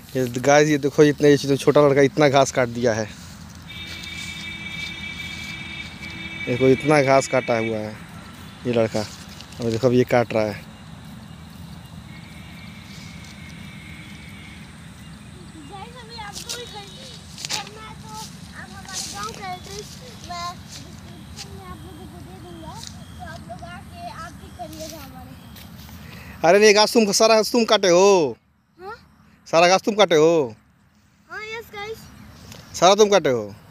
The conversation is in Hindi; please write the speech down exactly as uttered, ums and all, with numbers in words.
ये गाइस ये देखो, इतने ये छोटा लड़का इतना घास काट दिया है। देखो इतना घास काटा हुआ है ये लड़का, और देखो अब ये काट रहा है। अरे नहीं, घास तुम सारा घास तुम काटे हो? हाँ? सारा घास तुम काटे हो? हाँ, यस गाइस, सारा तुम काटे हो।